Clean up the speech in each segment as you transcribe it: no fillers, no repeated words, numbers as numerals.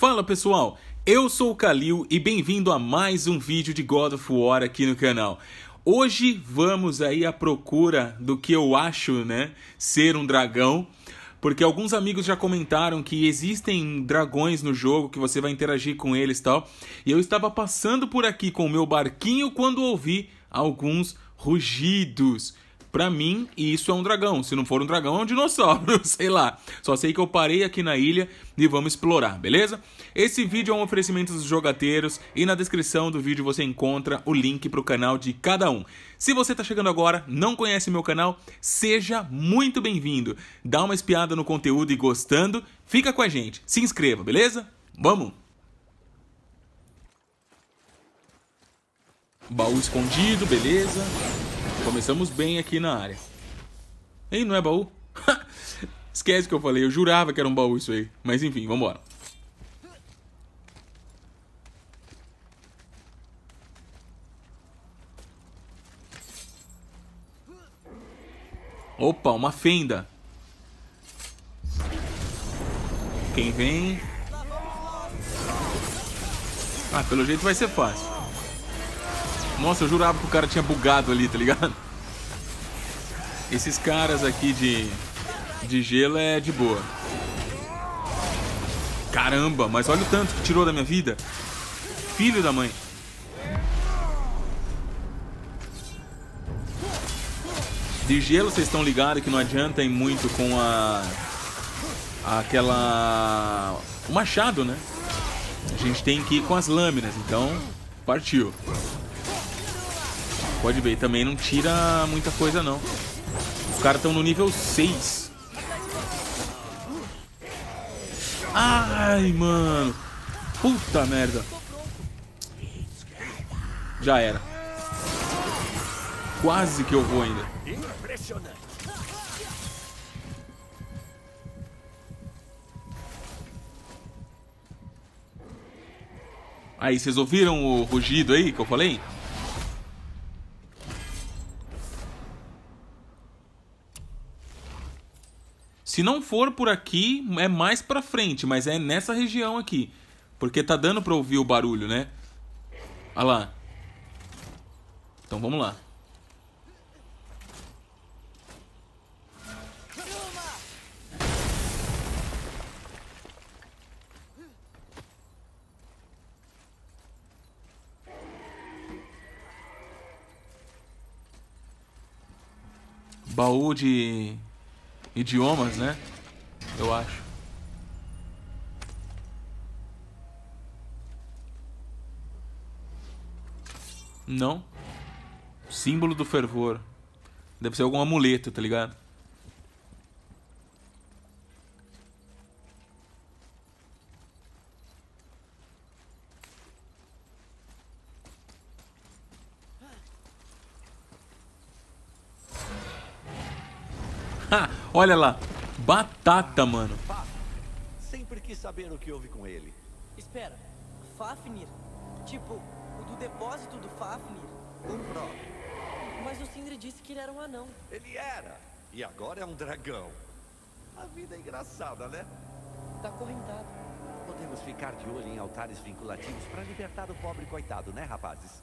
Fala pessoal, eu sou o Kalil e bem-vindo a mais um vídeo de God of War aqui no canal. Hoje vamos aí à procura do que eu acho, né, ser um dragão, porque alguns amigos já comentaram que existem dragões no jogo, que você vai interagir com eles e tal, e eu estava passando por aqui com o meu barquinho quando ouvi alguns rugidos. Pra mim, isso é um dragão. Se não for um dragão, é um dinossauro, sei lá. Só sei que eu parei aqui na ilha e vamos explorar, beleza? Esse vídeo é um oferecimento dos jogateiros e na descrição do vídeo você encontra o link pro canal de cada um. Se você tá chegando agora, não conhece meu canal, seja muito bem-vindo. Dá uma espiada no conteúdo e gostando, fica com a gente. Se inscreva, beleza? Vamos! Baú escondido, beleza. Começamos bem aqui na área. Ei, não é baú? Esquece o que eu falei, eu jurava que era um baú isso aí. Mas enfim, vambora. Opa, uma fenda. Quem vem? Ah, pelo jeito vai ser fácil. Nossa, eu jurava que o cara tinha bugado ali, tá ligado? Esses caras aqui de gelo é de boa. Caramba, mas olha o tanto que tirou da minha vida. Filho da mãe. De gelo vocês estão ligados que não adianta ir muito com o machado, né? A gente tem que ir com as lâminas, então partiu. Pode ver, também não tira muita coisa não. Os caras estão no nível 6. Ai, mano. Puta merda. Já era. Quase que eu vou ainda. Aí, vocês ouviram o rugido aí que eu falei? Se não for por aqui, é mais pra frente, mas é nessa região aqui. Porque tá dando pra ouvir o barulho, né? Olha lá. Então vamos lá. Baú de idiomas, né? Eu acho. Não. Símbolo do fervor. Deve ser algum amuleto, tá ligado? Ha! Olha lá. Batata, mano. Sempre quis saber o que houve com ele. Espera, Fafnir? Tipo, o do depósito do Fafnir? O próprio. Mas o Sindri disse que ele era um anão. Ele era. E agora é um dragão. A vida é engraçada, né? Tá acorrentado. Podemos ficar de olho em altares vinculativos para libertar o pobre coitado, né, rapazes?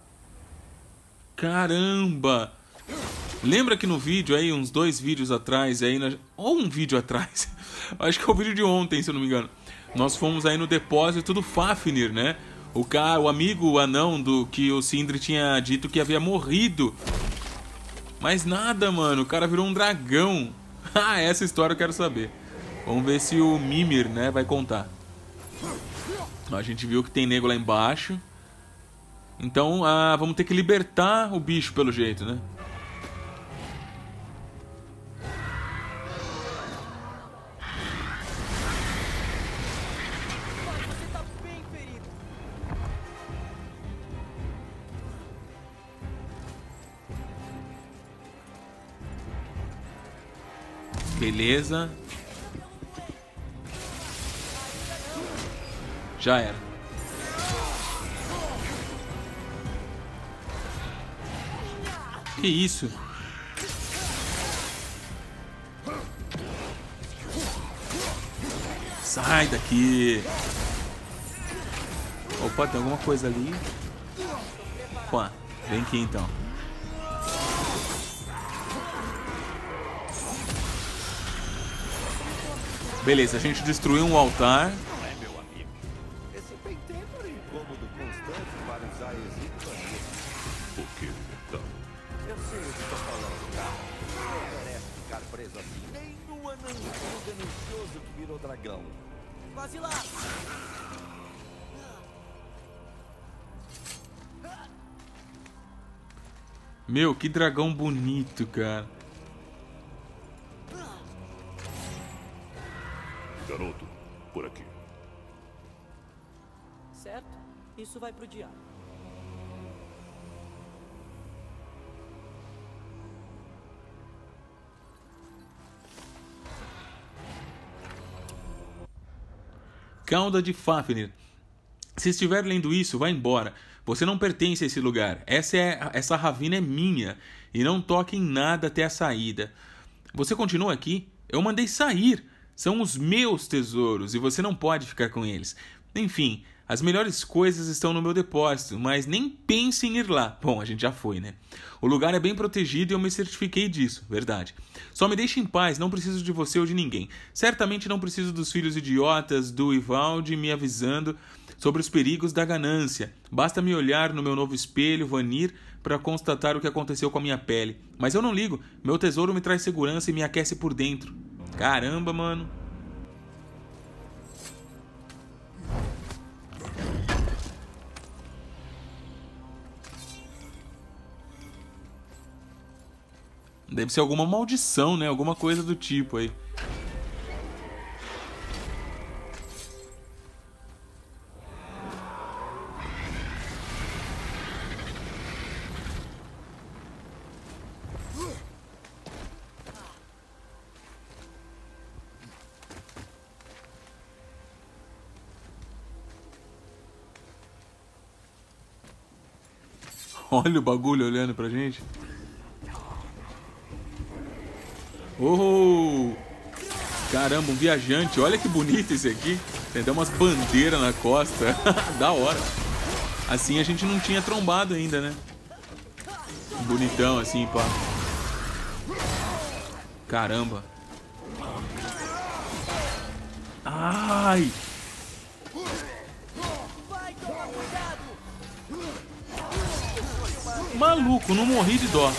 Caramba! Lembra que no vídeo aí, uns 2 vídeos atrás, aí ou um vídeo atrás, acho que é o vídeo de ontem, se eu não me engano, nós fomos aí no depósito do Fafnir, né? O amigo, o anão do que o Sindri tinha dito que havia morrido. Mas nada, mano, o cara virou um dragão. Ah, essa história eu quero saber. Vamos ver se o Mimir, né, vai contar. A gente viu que tem nego lá embaixo. Então, vamos ter que libertar o bicho pelo jeito, né? Você tá bem ferido. Beleza. Já era. Que isso? Sai daqui. Opa, tem alguma coisa ali. Opa, vem aqui então. Beleza, a gente destruiu um altar. Não é, meu amigo. Esse penteio é um incômodo constante para usar exílio ali. O que, então? Eu sei o que estou falando, cara. Não merece ficar preso assim. Nem no anãozinho ganancioso que virou dragão. Quase lá. Meu, que dragão bonito, cara. Garoto, por aqui. Certo? Isso vai pro diário. Cauda de Fafnir. Se estiver lendo isso, vá embora. Você não pertence a esse lugar. Essa ravina é minha. E não toque em nada até a saída. Você continua aqui? Eu mandei sair. São os meus tesouros e você não pode ficar com eles. Enfim, as melhores coisas estão no meu depósito, mas nem pense em ir lá. Bom, a gente já foi, né? O lugar é bem protegido e eu me certifiquei disso, verdade. Só me deixe em paz, não preciso de você ou de ninguém. Certamente não preciso dos filhos idiotas do Ivaldi me avisando sobre os perigos da ganância. Basta me olhar no meu novo espelho, Vanir, para constatar o que aconteceu com a minha pele. Mas eu não ligo, meu tesouro me traz segurança e me aquece por dentro. Caramba, mano. Deve ser alguma maldição, né? Alguma coisa do tipo aí. Olha o bagulho olhando pra gente. Oh! Caramba, um viajante. Olha que bonito esse aqui. Tem até umas bandeiras na costa. Da hora. Assim a gente não tinha trombado ainda, né? Bonitão assim, pá. Caramba. Ai! Maluco, não morri de dó.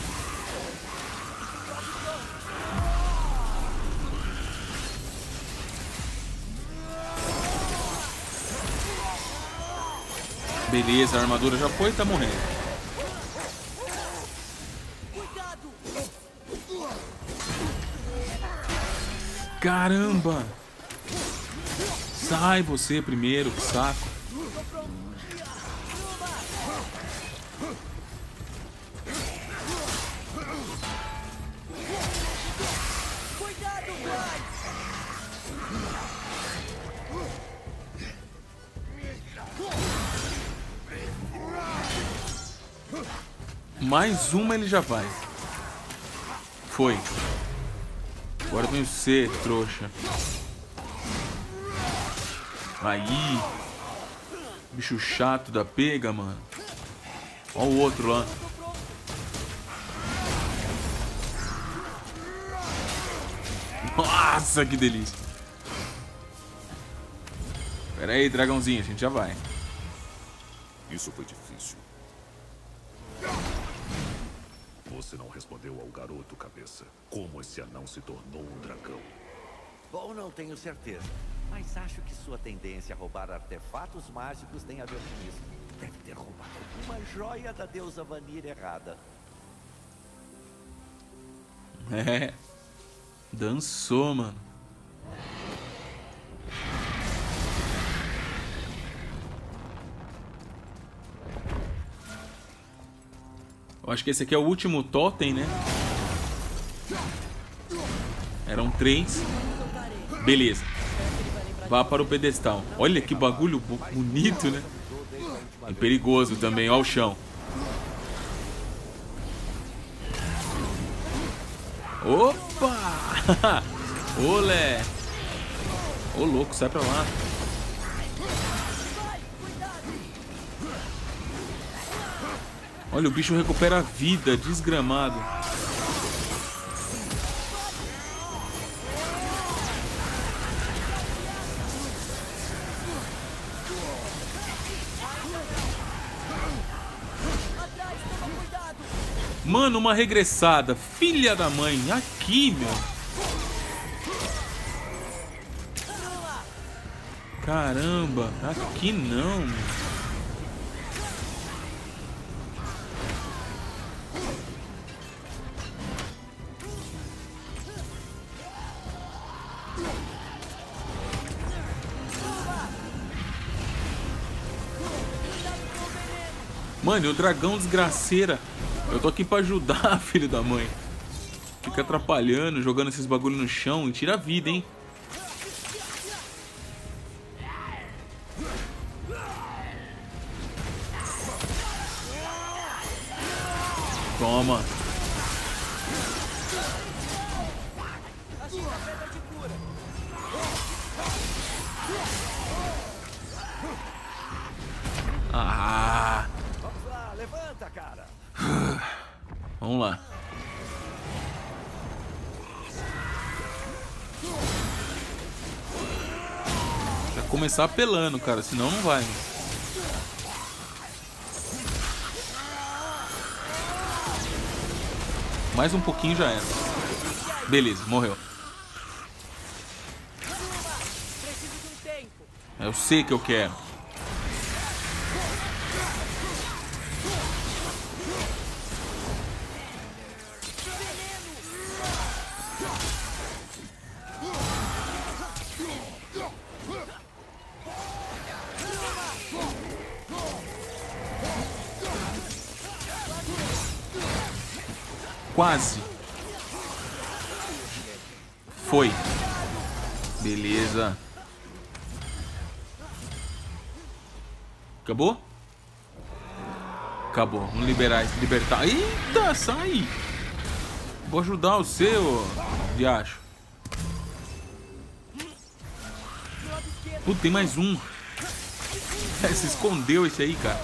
Beleza, a armadura já foi e tá morrendo. Caramba! Sai você primeiro, que saco. Mais uma ele já vai. Foi. Agora vem você, trouxa. Aí. Bicho chato da pega, mano. Olha o outro lá. Nossa, que delícia. Pera aí, dragãozinho, a gente já vai. Isso foi difícil. Você não respondeu ao garoto, cabeça. Como esse anão se tornou um dragão? Bom, não tenho certeza. Mas acho que sua tendência a roubar artefatos mágicos tem a ver com isso. Deve ter roubado alguma joia da deusa Vanir errada. É. Dançou, mano. Eu acho que esse aqui é o último totem, né? Eram 3. Beleza. Vá para o pedestal. Olha que bagulho bonito, né? E perigoso também. Olha o chão. Opa! Olé! Ô, louco, sai pra lá. Olha, o bicho recupera a vida, desgramado. Mano, uma regressada. Filha da mãe. Aqui, meu. Caramba. Aqui não, meu. Mano, o dragão desgraceira. Eu tô aqui pra ajudar, filho da mãe. Fica atrapalhando, jogando esses bagulho no chão e tira a vida, hein? Toma. Ah. Vamos lá, levanta, cara. Vamos lá. Já começar apelando, cara, senão não vai. Mais um pouquinho já era. Beleza, morreu. Eu sei que eu quero. Quase. Foi. Beleza. Acabou? Acabou. Vamos liberar, libertar. Eita, sai! Vou ajudar o seu, diacho. Puta, tem mais um. Se escondeu esse aí, cara.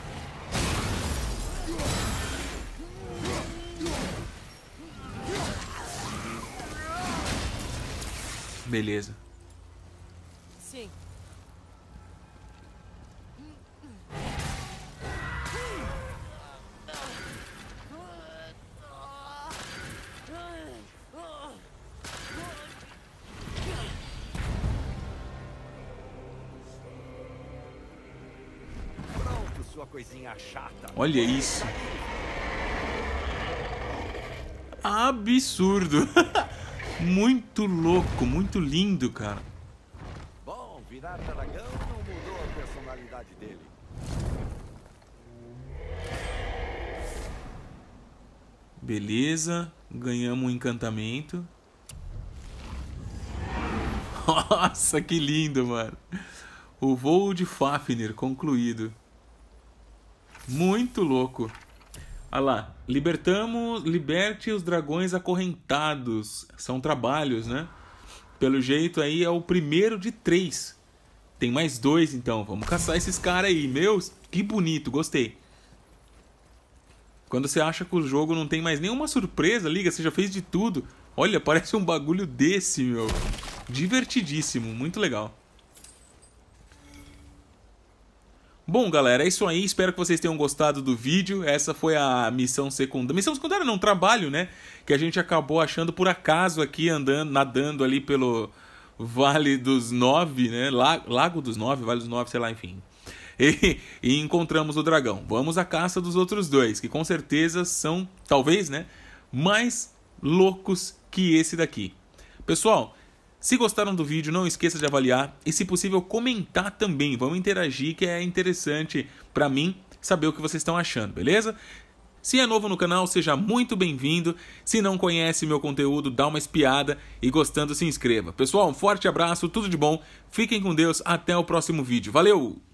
Beleza. Sim. Pronto, sua coisinha chata. Olha isso. Absurdo. Muito louco, muito lindo, cara. Bom, virar dragão não mudou a personalidade dele. Beleza, ganhamos um encantamento. Nossa, que lindo, mano. O voo de Fafnir concluído. Muito louco. Olha lá, liberte os dragões acorrentados. São trabalhos, né? Pelo jeito aí é o primeiro de 3. Tem mais 2 então, vamos caçar esses caras aí. Meu, que bonito, gostei. Quando você acha que o jogo não tem mais nenhuma surpresa, liga, você já fez de tudo. Olha, parece um bagulho desse, meu. Divertidíssimo, muito legal. Bom, galera, é isso aí. Espero que vocês tenham gostado do vídeo. Essa foi a missão secundária. Missão secundária não, trabalho, né? Que a gente acabou achando por acaso aqui, nadando ali pelo Vale dos 9, né? Lago dos 9, Vale dos 9, sei lá, enfim. E encontramos o dragão. Vamos à caça dos outros 2, que com certeza são, talvez, né? Mais loucos que esse daqui. Pessoal, se gostaram do vídeo, não esqueça de avaliar e, se possível, comentar também. Vamos interagir, que é interessante para mim saber o que vocês estão achando, beleza? Se é novo no canal, seja muito bem-vindo. Se não conhece meu conteúdo, dá uma espiada e, gostando, se inscreva. Pessoal, um forte abraço, tudo de bom. Fiquem com Deus, até o próximo vídeo. Valeu!